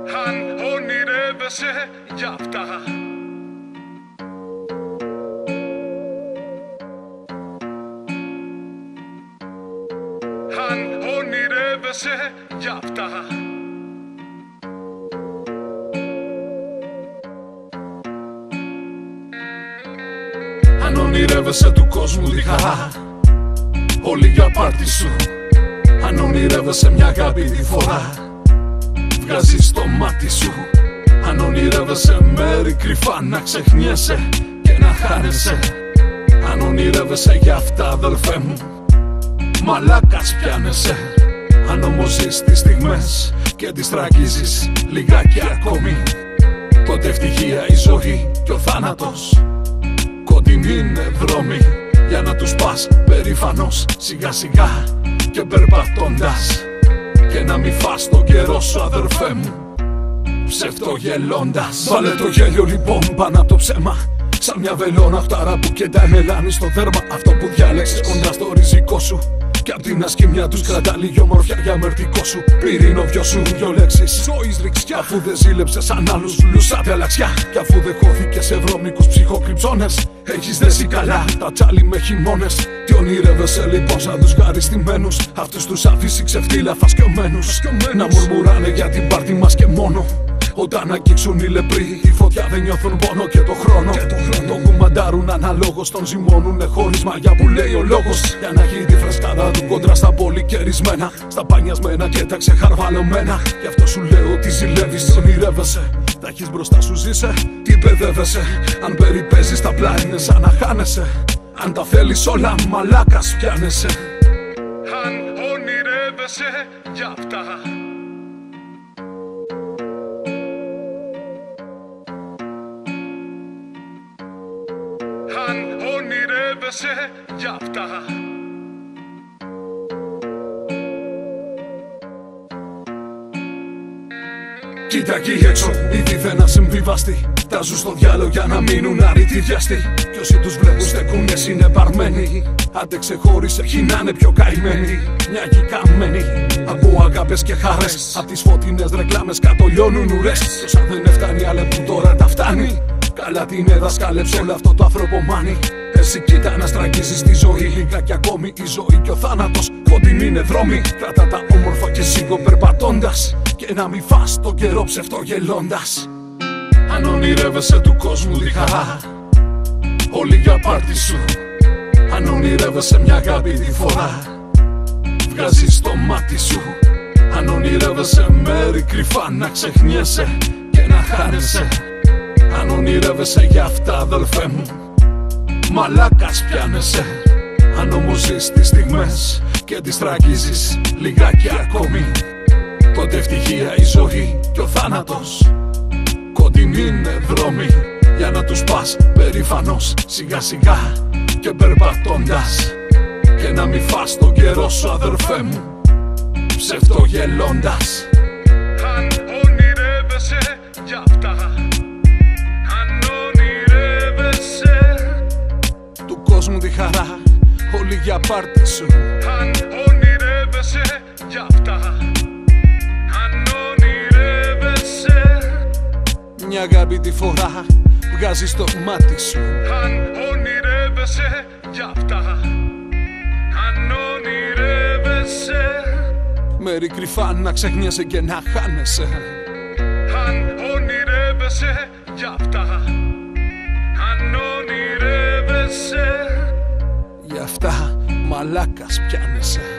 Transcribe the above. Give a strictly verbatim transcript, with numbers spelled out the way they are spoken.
Αν ονειρεύεσαι γι' αυτά. Αν ονειρεύεσαι γι' αυτά. Αν ονειρεύεσαι του κόσμου τη χαρά, όλη για πάρτι σου. Αν ονειρεύεσαι μια αγάπη τη φορά, βγάζεις το μάτι σου. Αν ονειρεύεσαι μέρη κρυφά να ξεχνιέσαι και να χάνεσαι. Αν ονειρεύεσαι για αυτά αδελφέ μου, μαλάκας πιάνεσαι. Αν όμως ζεις τις στιγμές και τις τραγγίζεις λιγάκι ακόμη, τότε ευτυχία η ζωή και ο θάνατος κοντινή είναι δρόμοι. Για να τους πας περήφανος σιγά σιγά και περπατώντας, και να μη φας τον καιρό σου αδερφέ μου ψευτογελώντας. Βάλε το γέλιο λοιπόν πάνω από το ψέμα, σαν μια βελόνα φτάρα που κεντάει μελάνη στο δέρμα. Αυτό που διάλεξες κοντά στο ριζικό σου, κι απ' την ασκημιά τους κρατά λίγη ομορφιά για μερτικό σου. Πυρήνο δυο σου δυο λέξεις ζωής ριξιά, αφού δεν ζήλεψες σαν άλλους λουσάτε αλλαξιά. Κι αφού δεν χώθηκες σε βρώμικους ψυχοκρυψώνες, έχεις δέσει καλά τα τσάλι με χειμώνες. Τι ονειρεύεσαι λοιπόν σαν τους χαριστημένους, αυτούς τους αφήσει ξεφτύλα φασκιωμένους, να μουρμουράνε για την πάρτι μας και μόνο. Όταν αγγίξουν οι λεπροί, η φωτιά δεν νιώθουν πόνο και το χρόνο. Και το χρόνο το κουμαντάρουν αναλόγως, τον ζυμώνουνε χωρίς μαγιά που λέει ο λόγος. Για να έχει τη φρεσκάδα του κόντρα στα πολυκαιρισμένα, στα πανιασμένα και τα ξεχαρβαλωμένα. Γι' αυτό σου λέω ότι ζηλεύεις, ονειρεύεσαι. Τα έχεις μπροστά σου, ζήσε, τι παιδεύεσαι. Αν περιπέζεις τα πλάι είναι σαν να χάνεσαι. Αν τα θέλεις όλα μαλάκας πιάνεσαι. Αν ονειρεύεσαι γι' αυτά. Αν ονειρεύεσαι γι' αυτά. Κοίτα εκεί έξω, ήδη δεν ασυμβιβαστεί. Τάζουν στο διάλογο για να μείνουν αρρητοί βιαστοί. Κι όσοι τους βλέπουν στεκούνε είναι παρμένοι. Άντε ξεχώρισε ποιοι να είναι πιο καημένοι. Μια καμμένοι από αγάπες και χαρές. Απ' τις φωτεινές ρεκλάμες κάτω λιώνουν ουρές. Κι όσα δεν φτάνει άλλα που τώρα τα φτάνει. Καλά την έδασκαλεψε όλο αυτό το ανθρωπομάνι. Εσύ κοίτα να στραγγίζεις τη ζωή λίγα κι ακόμη. Η ζωή και ο θάνατος κοντινή είναι δρόμοι. Κράτα τα όμορφα και σίγω περπατώντας, και να μη φας τον καιρό ψευτογελώντας. Αν ονειρεύεσαι του κόσμου τη χαρά, όλη για πάρτι σου. Αν ονειρεύεσαι μια αγάπη τη φορά, βγάζεις το μάτι σου. Αν ονειρεύεσαι μέρη κρυφά να ξεχνιέσαι και να χάνεσαι. Αν ονειρεύεσαι για αυτά αδελφέ μου, μαλάκας πιάνεσαι. Αν όμως ζεις τις στιγμές και τις τραγγίζεις λιγάκι ακόμη, τότε ευτυχία η ζωή και ο θάνατος κοντινή είναι δρόμοι. Για να τους πας περήφανος σιγά σιγά και περπατώντας, και να μη φας τον καιρό σου αδερφέ μου ψευτογελώντας. Αν ονειρεύεσαι γι' αυτά. Μου τη χαρά, όλη για πάρτι σου. Αν ονειρεύεσαι γι' αυτά. Αν ονειρεύεσαι μια αγάπη τη φορά, βγάζεις το μάτι σου. Αν ονειρεύεσαι γι' αυτά. Αν ονειρεύεσαι μέρη κρυφά να ξεχνιέσαι και να χάνεσαι. Αν ονειρεύεσαι γι' αυτά. Αν ονειρεύεσαι γι' αυτά μαλάκας πιάνεσαι.